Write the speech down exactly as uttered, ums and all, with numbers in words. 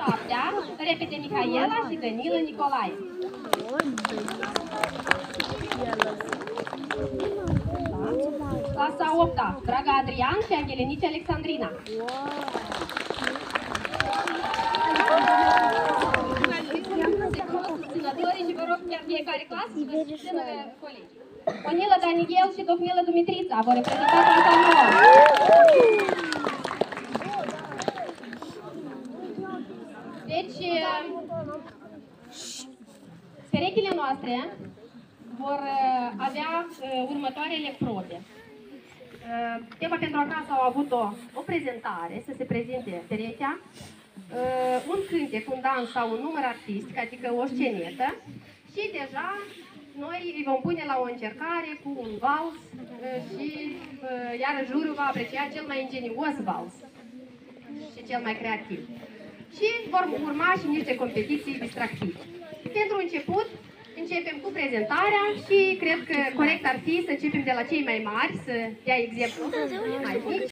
șaptea, repede Mihaela și Danilă Nicolae. Clasa a opta, Draga Adrian și Angelenice Alexandrina. Susținătorii și vă rog chiar fiecare clasă să vă susțină colegi. Onila Daniel și Tocmila Dumitrița vor reprezenta clasa nouă. Deci, perechile noastre vor avea următoarele probe. Tema pentru acasă au avut o, o prezentare, să se prezinte perechea, un cântec, un dans sau un număr artistic, adică o scenetă, și deja noi îi vom pune la o încercare cu un vals și iar juriul va aprecia cel mai ingenios vals și cel mai creativ. Și vor urma și niște competiții distractive. Pentru început, începem cu prezentarea și cred că corect ar fi să începem de la cei mai mari, să dea exemplu mai mici.